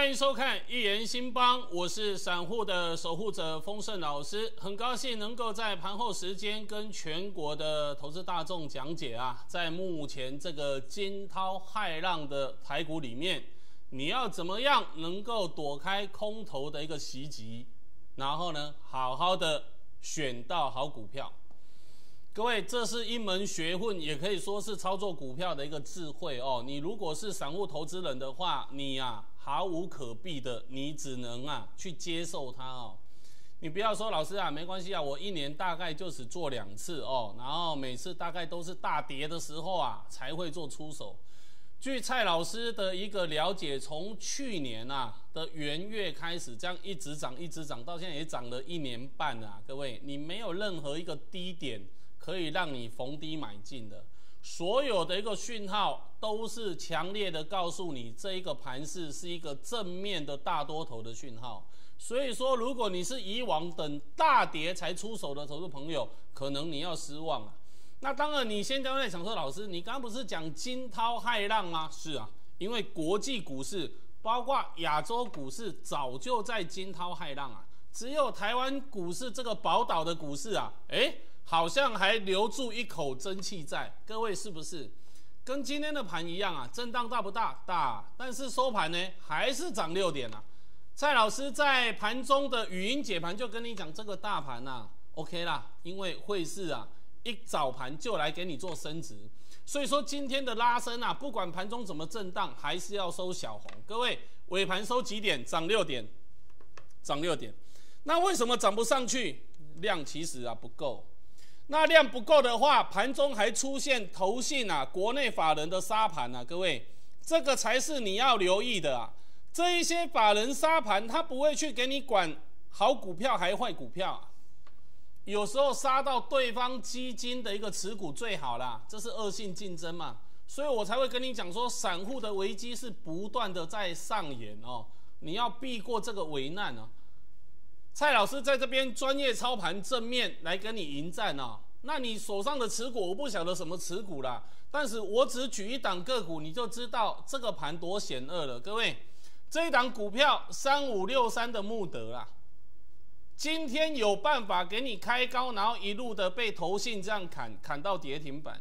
欢迎收看《一言兴邦》，我是散户的守护者丰盛老师，很高兴能够在盘后时间跟全国的投资大众讲解在目前这个惊涛骇浪的台股里面，你要怎么样能够躲开空头的一个袭击，然后呢，好好的选到好股票。各位，这是一门学问，也可以说是操作股票的一个智慧哦。你如果是散户投资人的话，你毫无可避的，你只能去接受它哦。你不要说老师没关系我一年大概就只做2次哦，然后每次大概都是大跌的时候才会做出手。据蔡老师的一个了解，从去年的元月开始，这样一直涨，一直涨，到现在也涨了1年半各位，你没有任何一个低点可以让你逢低买进的，所有的一个讯号都是强烈的告诉你，这一个盘势是一个正面的大多头的讯号。所以说，如果你是以往等大跌才出手的投资朋友，可能你要失望了。那当然，你现在会想说，老师，你刚刚不是讲惊涛骇浪吗？是因为国际股市包括亚洲股市早就在惊涛骇浪只有台湾股市这个宝岛的股市好像还留住一口真气在，各位是不是？跟今天的盘一样震荡大不大？大，但是收盘呢还是涨6点蔡老师在盘中的语音解盘就跟你讲，这个大盘OK 啦，因为汇市一早盘就来给你做升值，所以说今天的拉升不管盘中怎么震荡，还是要收小红。各位，尾盘收几点？涨6点，涨6点。那为什么涨不上去？量其实不够。那量不够的话，盘中还出现投信国内法人的杀盘各位，这个才是你要留意的这一些法人杀盘，他不会去给你管好股票还坏股票有时候杀到对方基金的一个持股最好啦，这是恶性竞争嘛，所以我才会跟你讲说，散户的危机是不断的在上演你要避过这个危难蔡老师在这边专业操盘正面来跟你迎战那你手上的持股我不晓得什么持股啦，但是我只举一档个股，你就知道这个盘多险恶了。各位，这一档股票3563的慕德今天有办法给你开高，然后一路的被投信这样砍到跌停板。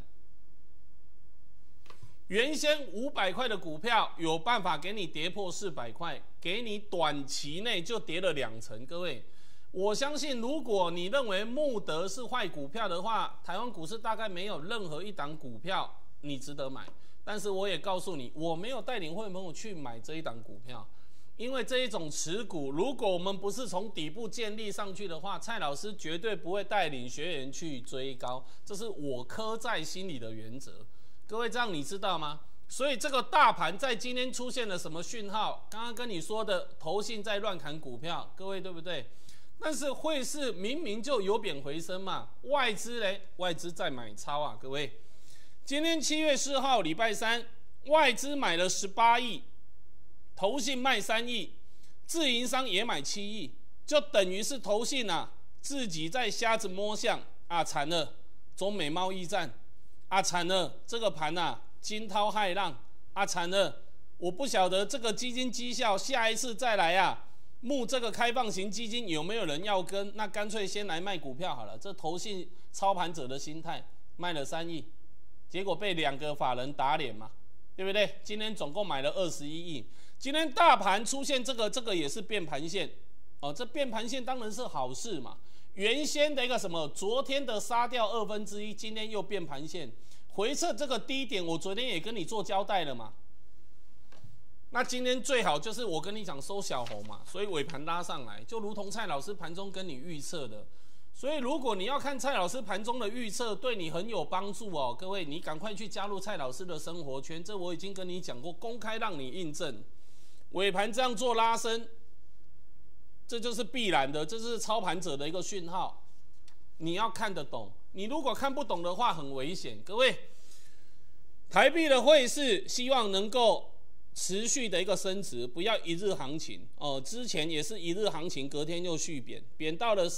原先500块的股票有办法给你跌破400块，给你短期内就跌了2成。各位，我相信如果你认为慕德是坏股票的话，台湾股市大概没有任何一档股票你值得买。但是我也告诉你，我没有带领会员朋友去买这一档股票，因为这一种持股，如果我们不是从底部建立上去的话，蔡老师绝对不会带领学员去追高，这是我刻在心里的原则。各位，这样你知道吗？所以这个大盘在今天出现了什么讯号？刚刚跟你说的投信在乱砍股票，各位对不对？但是汇市明明就有贬回升嘛，外资在买超各位，今天7月4号礼拜三，外资买了18亿，投信卖3亿，自营商也买7亿，就等于是投信自己在瞎子摸象惨了，中美贸易战惨了，这个盘惊涛骇浪惨了，我不晓得这个基金绩效下一次再来募这个开放型基金有没有人要跟？那干脆先来卖股票好了。这投信操盘者的心态，卖了3亿，结果被2个法人打脸嘛，对不对？今天总共买了21亿。今天大盘出现这个也是变盘线这变盘线当然是好事嘛。原先的一个什么，昨天的杀掉1/2，今天又变盘线，回撤这个低点，我昨天也跟你做交代了嘛。那今天最好就是我跟你讲收小红嘛，所以尾盘拉上来，就如同蔡老师盘中跟你预测的。所以如果你要看蔡老师盘中的预测，对你很有帮助各位，你赶快去加入蔡老师的生活圈，这我已经跟你讲过，公开让你印证。尾盘这样做拉升，这就是必然的，这是操盘者的一个讯号，你要看得懂。你如果看不懂的话，很危险。各位，台币的汇市希望能够持续的一个升值，不要一日行情之前也是一日行情，隔天又续贬，贬到了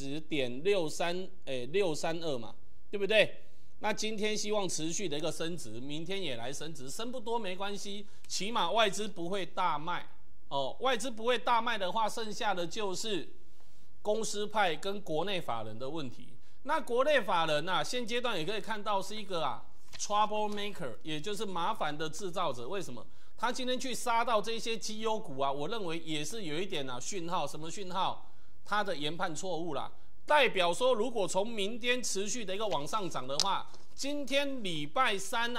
30.632嘛，对不对？那今天希望持续的一个升值，明天也来升值，升不多没关系，起码外资不会大卖哦，外资不会大卖的话，剩下的就是公司派跟国内法人的问题。那国内法人啊，现阶段也可以看到是一个trouble maker， 也就是麻烦的制造者。为什么？他今天去杀到这些绩优股啊，我认为也是有一点讯号。什么讯号？他的研判错误啦，代表说如果从明天持续的一个往上涨的话，今天礼拜三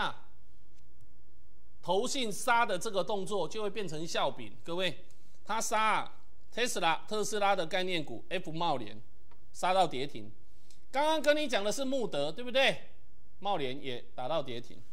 投信杀的这个动作就会变成笑柄。各位，他杀特斯拉的概念股 F 茂联杀到跌停。刚刚跟你讲的是穆德，对不对？茂联也打到跌停，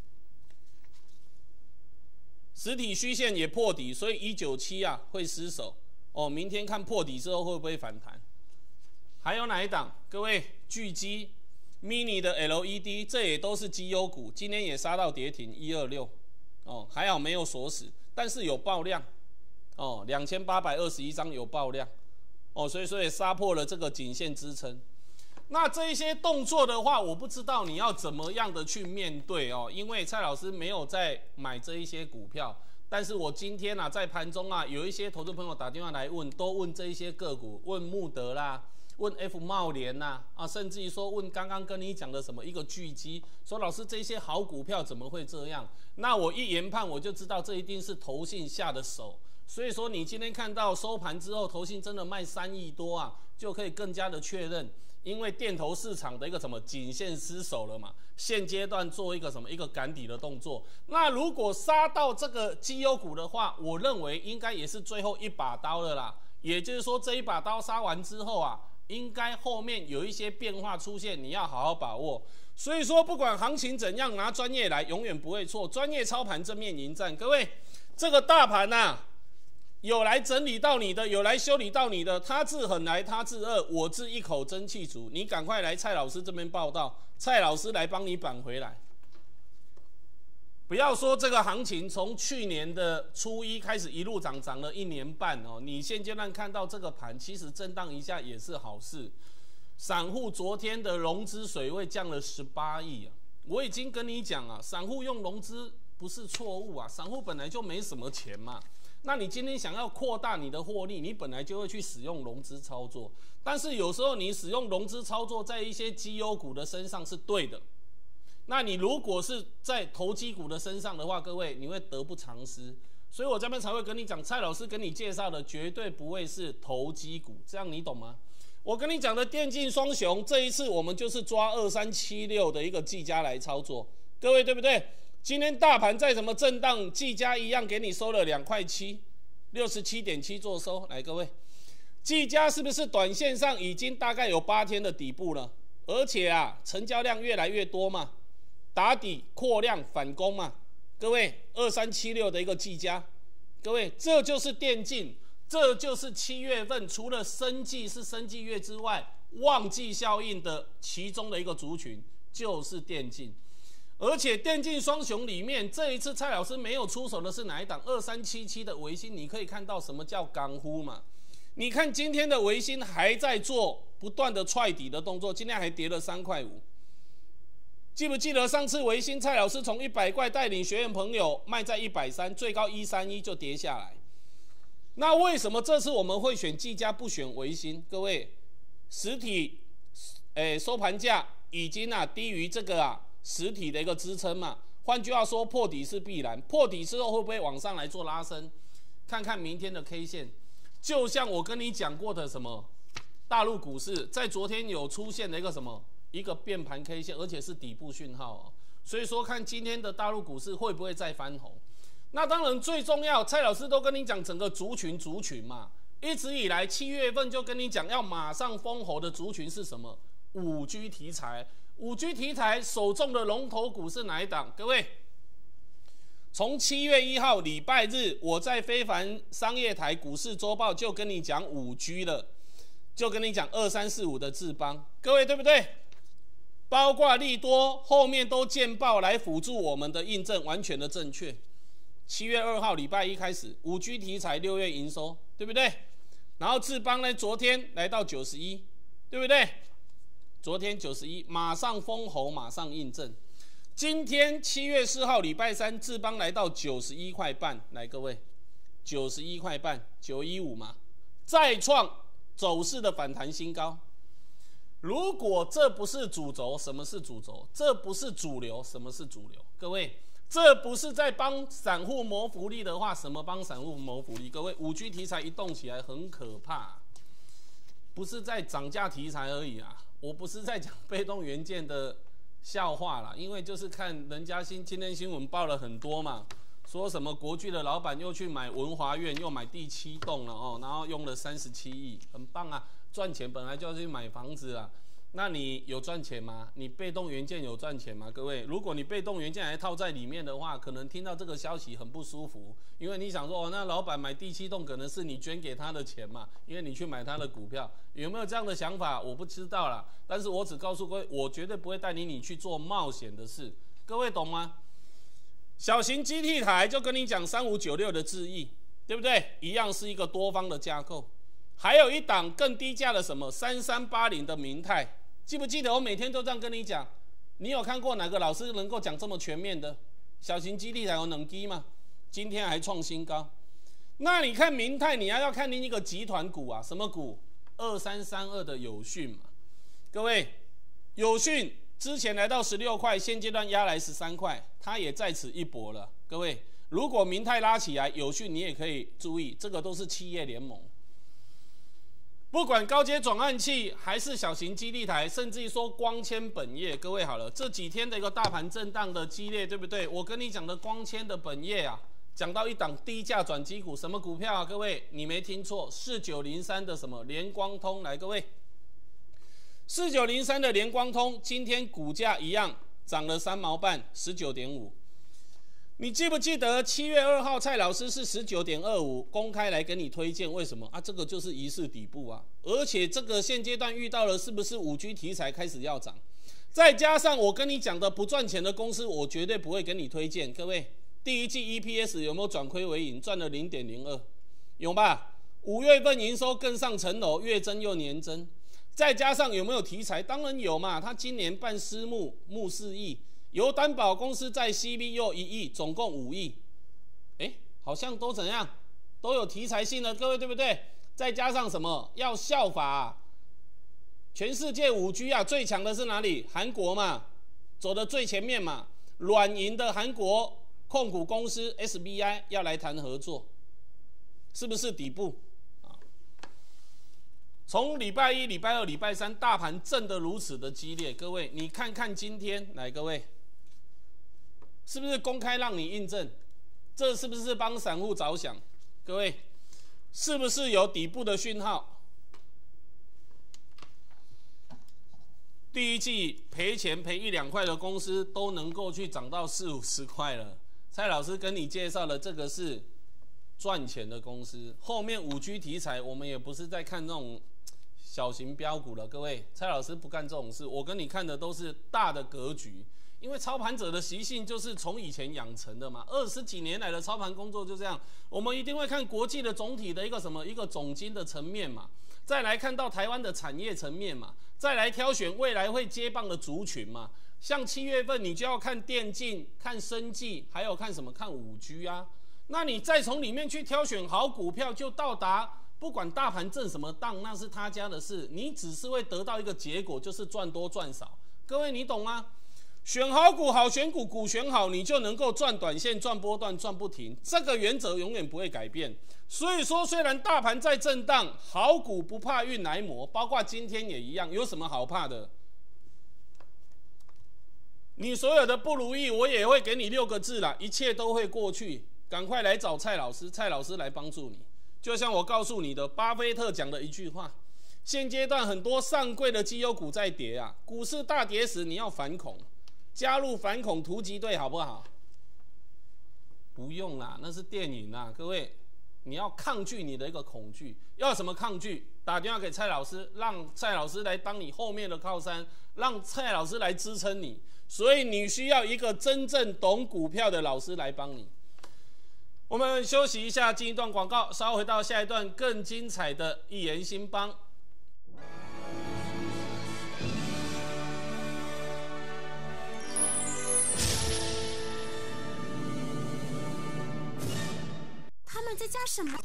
实体虚线也破底，所以197会失守哦。明天看破底之后会不会反弹？还有哪一档？各位，巨基 mini 的 LED， 这也都是绩优股，今天也杀到跌停126哦，还好没有锁死，但是有爆量哦，2821张有爆量哦，所以杀破了这个颈线支撑。那这一些动作的话，我不知道你要怎么样的去面对哦，因为蔡老师没有在买这一些股票，但是我今天在盘中有一些投资朋友打电话来问，都问这一些个股，问穆德啦，问 F 茂联啦，甚至于说问刚刚跟你讲的什么一个巨基，说老师这些好股票怎么会这样？那我一研判我就知道这一定是投信下的手，所以说你今天看到收盘之后，投信真的卖3亿多就可以更加的确认。因为电投市场的一个颈线失守了嘛，现阶段做一个赶底的动作。那如果杀到这个绩优股的话，我认为应该也是最后一把刀了啦。也就是说，这一把刀杀完之后应该后面有一些变化出现，你要好好把握。所以说，不管行情怎样，拿专业来永远不会错。专业操盘正面迎战，各位，这个大盘有来整理到你的，有来修理到你的，他自狠来，他自恶，我自一口真气足。你赶快来蔡老师这边报道，蔡老师来帮你扳回来。不要说这个行情从去年的初一开始一路涨了1年半哦，你现阶段看到这个盘，其实震荡一下也是好事。散户昨天的融资水位降了18亿我已经跟你讲散户用融资不是错误散户本来就没什么钱嘛。那你今天想要扩大你的获利，你本来就会去使用融资操作，但是有时候你使用融资操作在一些绩优股的身上是对的，那你如果是在投机股的身上的话，各位你会得不偿失。所以我这边才会跟你讲，蔡老师跟你介绍的绝对不会是投机股，这样你懂吗？我跟你讲的电竞双雄，这一次我们就是抓2376的一个技嘉来操作，各位对不对？今天大盘再怎么震荡，技嘉一样给你收了2块7 67.7做收。来，各位，技嘉是不是短线上已经大概有8天的底部了？而且成交量越来越多嘛，打底扩量反攻嘛。各位，2376的一个技嘉，各位，这就是电竞，这就是7月份除了生技是生技月之外，旺季效应的其中的一个族群就是电竞。而且电竞双雄里面，这一次蔡老师没有出手的是哪一档？2377的微星，你可以看到什么叫港呼嘛？你看今天的微星还在做不断的踹底的动作，今天还跌了3块5。记不记得上次微星蔡老师从100块带领学员朋友卖在130，最高131就跌下来。那为什么这次我们会选技嘉不选微星？各位，实体收盘价已经低于这个实体的一个支撑嘛，换句话说，破底是必然。破底之后会不会往上来做拉升？看看明天的 K 线，就像我跟你讲过的什么，大陆股市在昨天有出现了一个变盘 K 线，而且是底部讯号所以说看今天的大陆股市会不会再翻红？那当然最重要，蔡老师都跟你讲整个族群嘛，一直以来7月份就跟你讲要马上封喉的族群是什么？5G 题材。5G 题材首重的龙头股是哪一档？各位，从7月1号礼拜日，我在非凡商业台股市周报就跟你讲 5G 了，就跟你讲2345的智邦，各位对不对？包括利多后面都见报来辅助我们的印证，完全的正确。7月2号礼拜一开始 5G 题材6月营收，对不对？然后智邦呢，昨天来到91，对不对？昨天91，马上封喉，马上印证。今天7月4号礼拜三，智邦来到91块半，来各位 91块半，915嘛，再创走势的反弹新高。如果这不是主轴，什么是主轴？这不是主流，什么是主流？各位，这不是在帮散户谋福利的话，什么帮散户谋福利？各位，5G 题材一动起来很可怕，不是在涨价题材而已啊！我不是在讲被动元件的笑话啦，因为就是看人家今天新闻报了很多嘛，说什么国巨的老板又去买文华苑，又买第7栋了哦，然后用了37亿，很棒啊！赚钱本来就要去买房子啦，那你有赚钱吗？你被动元件有赚钱吗？各位，如果你被动元件还套在里面的话，可能听到这个消息很不舒服，因为你想说，哦，那老板买第7栋可能是你捐给他的钱嘛，因为你去买他的股票，有没有这样的想法？我不知道啦，但是我只告诉各位，我绝对不会带你去做冒险的事，各位懂吗？小型基地台就跟你讲3596的智易，对不对？一样是一个多方的架构。还有一档更低价的什么3380的明泰，记不记得我每天都这样跟你讲？你有看过哪个老师能够讲这么全面的？小型基地台有能低吗？今天还创新高。那你看明泰，你要看另一个集团股啊，什么股？2332的友讯嘛。各位，友讯之前来到16块，现阶段压来13块，它也在此一搏了。各位，如果明泰拉起来，友讯你也可以注意，这个都是企业联盟。不管高阶转换器还是小型基地台，甚至于说光纤本业，各位好了，这几天的一个大盘震荡的激烈，对不对？我跟你讲的光纤的本业啊，讲到一档低价转机股，什么股票啊？各位，你没听错，4903的什么联光通，来各位，4903的联光通今天股价一样涨了3毛半，19.5。你记不记得7月2号蔡老师是19.25公开来给你推荐？为什么啊？这个就是疑似底部啊，而且这个现阶段遇到了是不是5G 题材开始要涨？再加上我跟你讲的不赚钱的公司，我绝对不会给你推荐。各位，第一季 EPS 有没有转亏为盈？赚了 0.02， 有吧？5月份营收更上层楼，月增又年增。再加上有没有题材？当然有嘛，他今年办私募募4亿。由担保公司在 CB 又1亿，总共5亿，好像都怎样，都有题材性的，各位对不对？再加上什么？要效法啊，全世界5G 啊，最强的是哪里？韩国嘛，走的最前面嘛。软银的韩国控股公司 SBI 要来谈合作，是不是底部？从礼拜1、礼拜2、礼拜3，大盘震得如此的激烈，各位你看看今天，来各位。是不是公开让你印证？这是不是帮散户着想？各位，是不是有底部的讯号？第一季赔钱赔1、2块的公司都能够去涨到40、50块了。蔡老师跟你介绍的这个是赚钱的公司，后面5G 题材我们也不是在看那种小型标股了。各位，蔡老师不干这种事，我跟你看的都是大的格局。因为操盘者的习性就是从以前养成的嘛，20几年来的操盘工作就这样，我们一定会看国际的总体的一个总经的层面嘛，再来看到台湾的产业层面嘛，再来挑选未来会接棒的族群嘛。像7月份你就要看电竞、看生技，还有看什么？看5G 啊。那你再从里面去挑选好股票，就到达不管大盘震什么荡，那是他家的事，你只是会得到一个结果，就是赚多赚少。各位你懂吗？选好股，好选股，股选好，你就能够赚短线、赚波段、赚不停。这个原则永远不会改变。所以说，虽然大盘在震荡，好股不怕运来磨，包括今天也一样。有什么好怕的？你所有的不如意，我也会给你6个字啦，一切都会过去。赶快来找蔡老师，蔡老师来帮助你。就像我告诉你的，巴菲特讲的一句话：现阶段很多上柜的绩优股在跌啊，股市大跌时你要反恐。加入反恐突击队好不好？不用啦，那是电影啦。各位，你要抗拒你的一个恐惧，要什么抗拒？打电话给蔡老师，让蔡老师来当你后面的靠山，让蔡老师来支撑你。所以你需要一个真正懂股票的老师来帮你。我们休息一下，进一段广告，稍后回到下一段更精彩的一言兴邦。 在加什么？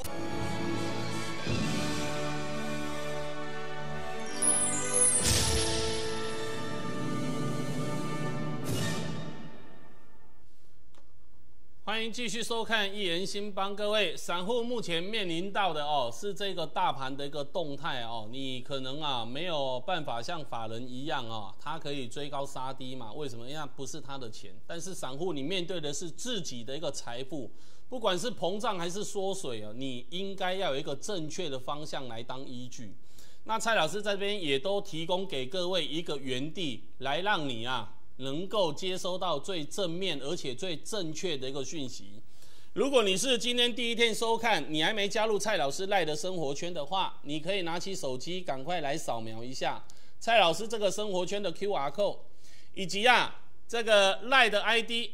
欢迎继续收看《一言新帮》，各位散户目前面临到的是这个大盘的一个动态你可能没有办法像法人一样他可以追高杀低嘛？为什么？因为不是他的钱，但是散户你面对的是自己的一个财富，不管是膨胀还是缩水你应该要有一个正确的方向来当依据。那蔡老师这边也都提供给各位一个原地来让你能够接收到最正面而且最正确的一个讯息。如果你是今天第一天收看，你还没加入蔡老师 LINE 的生活圈的话，你可以拿起手机赶快来扫描一下蔡老师这个生活圈的 QR code， 以及这个 LINE 的 ID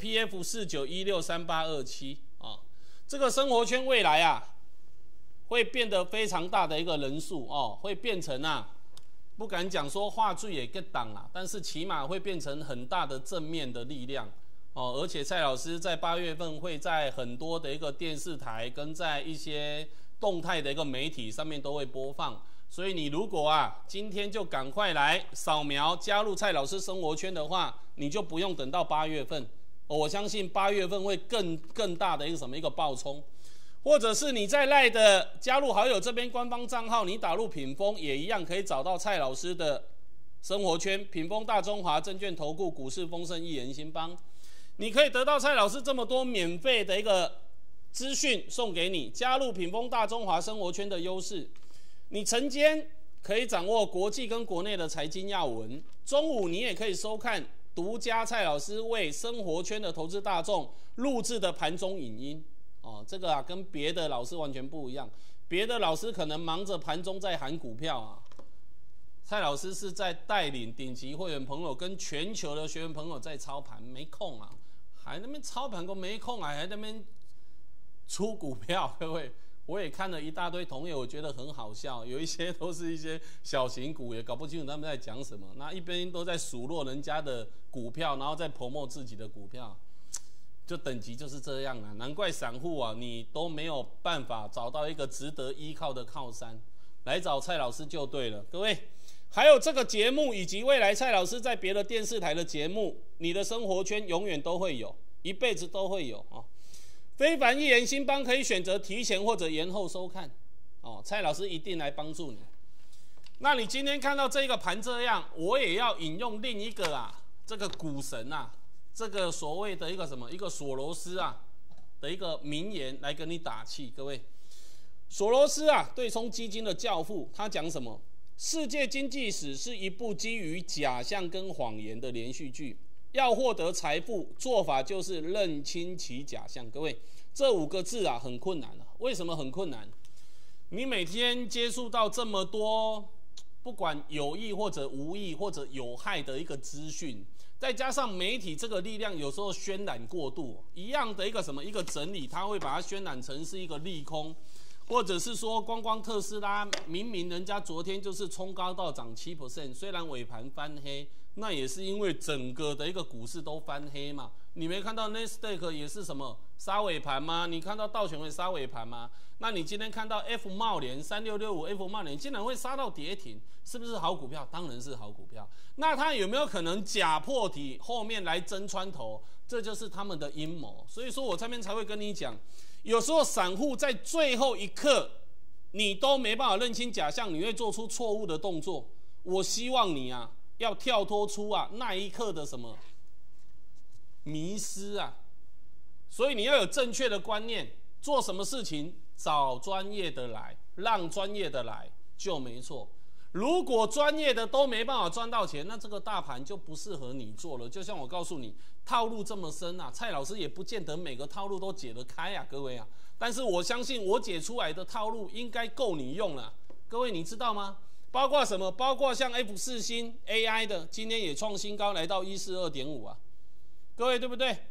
@PF49163827这个生活圈未来会变得非常大的一个人数会变成不敢讲说话剧也get档啦，但是起码会变成很大的正面的力量而且蔡老师在8月份会在很多的一个电视台跟在一些动态的一个媒体上面都会播放，所以你如果今天就赶快来扫描加入蔡老师生活圈的话，你就不用等到8月份我相信8月份会更大的一个爆冲。或者是你在 LINE 的加入好友这边官方账号，你打入品丰也一样可以找到蔡老师的生活圈，品丰大中华证券投顾股市丰盛一言新帮，你可以得到蔡老师这么多免费的一个资讯送给你。加入品丰大中华生活圈的优势，你晨间可以掌握国际跟国内的财经要闻，中午你也可以收看独家蔡老师为生活圈的投资大众录制的盘中影音这个跟别的老师完全不一样，别的老师可能忙着盘中在喊股票蔡老师是在带领顶级会员朋友跟全球的学员朋友在操盘，没空还那边操盘都没空还那边出股票，各位我也看了一大堆同业，我觉得很好笑，有一些都是一些小型股，也搞不清楚他们在讲什么，那一边都在数落人家的股票，然后再 promote 自己的股票。就等级就是这样难怪散户你都没有办法找到一个值得依靠的靠山，来找蔡老师就对了。各位，还有这个节目以及未来蔡老师在别的电视台的节目，你的生活圈永远都会有，一辈子都会有非凡一言新帮可以选择提前或者延后收看蔡老师一定来帮助你。那你今天看到这个盘这样，我也要引用另一个这个股神这个所谓的一个一个索罗斯的一个名言来跟你打气。各位，索罗斯对冲基金的教父，他讲什么？世界经济史是一部基于假象跟谎言的连续剧，要获得财富，做法就是认清其假象。各位，这5个字很困难为什么很困难？你每天接触到这么多不管有意或者无意或者有害的一个资讯，再加上媒体这个力量有时候渲染过度，一样的一个整理，它会把它渲染成是一个利空，或者是说光特斯拉明明人家昨天就是冲高到涨7%，虽然尾盘翻黑，那也是因为整个的一个股市都翻黑嘛。你没看到 Nasdaq 也是杀尾盘吗？你看到道琼会杀尾盘吗？那你今天看到 F 茂联3665 F 茂联竟然会杀到跌停，是不是好股票？当然是好股票。那它有没有可能假破底后面来争穿头？这就是他们的阴谋。所以说我这边才会跟你讲，有时候散户在最后一刻你都没办法认清假象，你会做出错误的动作。我希望你要跳脱出那一刻的迷失所以你要有正确的观念，做什么事情找专业的来，让专业的来就没错。如果专业的都没办法赚到钱，那这个大盘就不适合你做了。就像我告诉你，套路这么深蔡老师也不见得每个套路都解得开各位但是我相信我解出来的套路应该够你用了。各位你知道吗？包括什么？包括像 F4 新 AI 的，今天也创新高来到142.5各位对不对？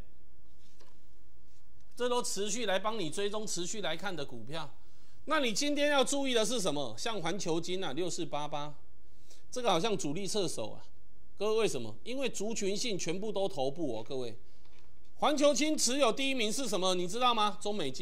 这都持续来帮你追踪，持续来看的股票。那你今天要注意的是什么？像环球金6488，这个好像主力侧手各位为什么？因为族群性全部都头部各位，环球金持有第一名是什么？你知道吗？中美金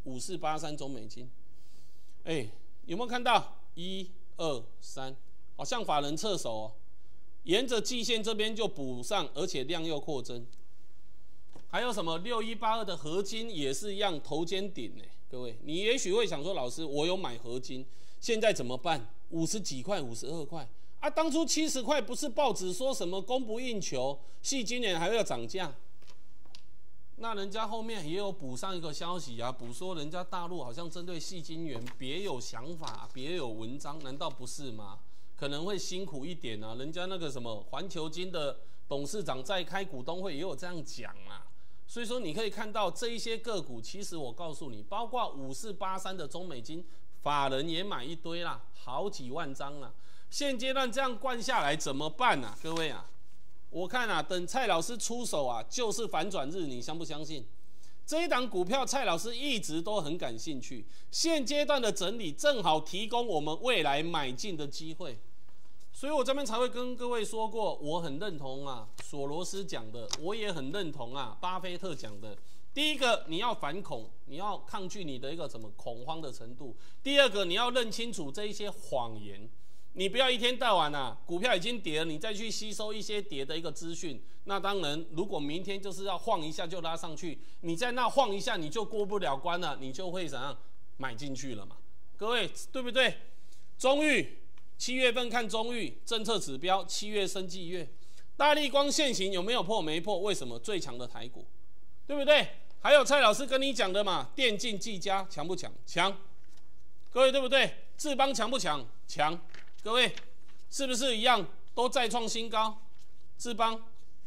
5483中美金，哎，有没有看到？1、2、3，好像法人侧手哦，沿着季线这边就补上，而且量又扩增。还有什么6182的合金也是一样头肩顶呢？各位，你也许会想说，老师，我有买合金，现在怎么办？50几块、52块啊，当初70块不是报纸说什么供不应求，细今年还要涨价？那人家后面也有补上一个消息啊，补说人家大陆好像针对矽晶圆别有想法、别有文章，难道不是吗？可能会辛苦一点啊，人家那个什么环球晶的董事长在开股东会也有这样讲啊。所以说你可以看到这一些个股，其实我告诉你，包括5483的中美金，法人也买一堆啦，好几万张啦。现阶段这样灌下来怎么办啊？各位啊，我看啊，等蔡老师出手啊，就是反转日，你相不相信？这一档股票蔡老师一直都很感兴趣，现阶段的整理正好提供我们未来买进的机会。所以我这边才会跟各位说过，我很认同啊，索罗斯讲的，我也很认同啊，巴菲特讲的。第一个，你要反恐，你要抗拒你的一个什么恐慌的程度；第二个，你要认清楚这一些谎言，你不要一天到晚啊，股票已经跌了，你再去吸收一些跌的一个资讯。那当然，如果明天就是要晃一下就拉上去，你在那晃一下你就过不了关了，你就会怎样买进去了嘛？各位对不对？中裕。7月份看中裕政策指标，7月生技月，大立光现行有没有破？没破，为什么？最强的台股，对不对？还有蔡老师跟你讲的嘛，电竞技嘉强不强？强，各位对不对？智邦强不强？强，各位是不是一样都再创新高？智邦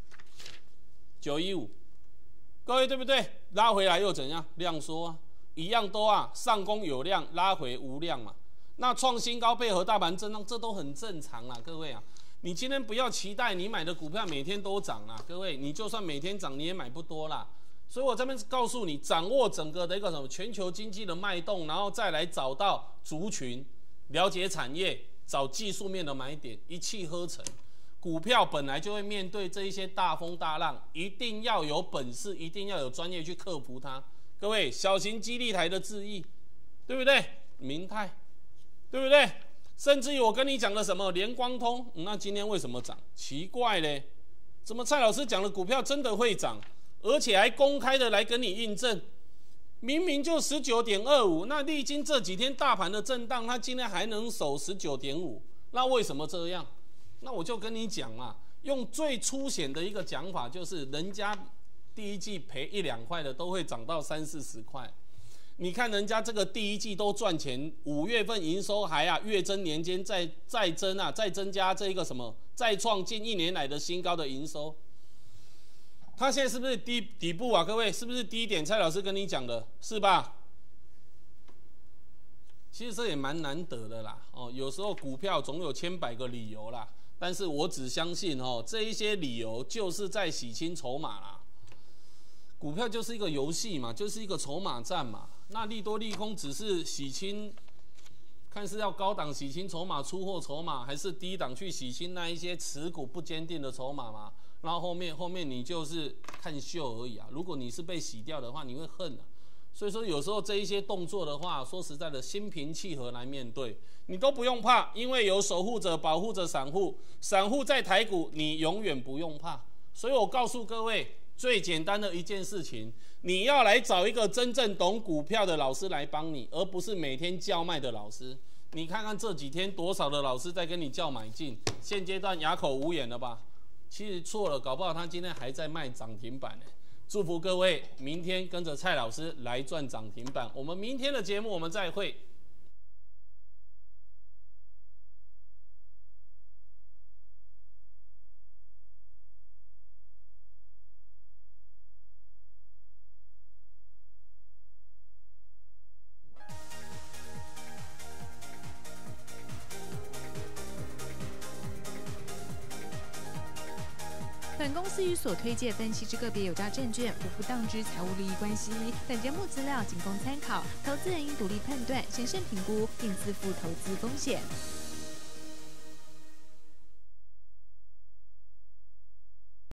915，各位对不对？拉回来又怎样？量缩啊，一样都啊，上攻有量，拉回无量嘛。那创新高配合大盘震荡，这都很正常啦，各位啊，你今天不要期待你买的股票每天都涨啊，各位，你就算每天涨你也买不多啦。所以我这边告诉你，掌握整个的一个什么全球经济的脉动，然后再来找到族群，了解产业，找技术面的买点，一气呵成。股票本来就会面对这一些大风大浪，一定要有本事，一定要有专业去克服它。各位，小型基地台的智易，对不对？明泰。对不对？甚至于我跟你讲的什么联光通，那今天为什么涨？奇怪嘞，怎么蔡老师讲的股票真的会涨，而且还公开的来跟你印证？明明就19.25，那历经这几天大盘的震荡，它今天还能守19.5，那为什么这样？那我就跟你讲嘛，用最粗显的一个讲法，就是人家第一季赔1、2块的，都会涨到30、40块。你看人家这个第一季都赚钱，5月份营收还啊月增年间再增啊，再增加这个什么，再创近1年来的新高的营收。它现在是不是底部啊？各位是不是低点？蔡老师跟你讲的是吧？其实这也蛮难得的啦，哦，有时候股票总有千百个理由啦，但是我只相信哦，这一些理由就是在洗清筹码啦。股票就是一个游戏嘛，就是一个筹码战嘛。那利多利空只是洗清，看是要高档洗清筹码、出货筹码，还是低档去洗清那一些持股不坚定的筹码嘛？然后后面你就是看秀而已啊。如果你是被洗掉的话，你会恨啊。所以说有时候这一些动作的话，说实在的，心平气和来面对，你都不用怕，因为有守护者保护着散户，散户在台股，你永远不用怕。所以我告诉各位。最简单的一件事情，你要来找一个真正懂股票的老师来帮你，而不是每天叫卖的老师。你看看这几天多少的老师在跟你叫买进，现阶段哑口无言了吧？其实错了，搞不好他今天还在卖涨停板呢。祝福各位，明天跟着蔡老师来赚涨停板。我们明天的节目我们再会。 本公司与所推介分析之个别有价证券无不当之财务利益关系。本节目资料仅供参考，投资人应独立判断、审慎评估，并自负投资风险。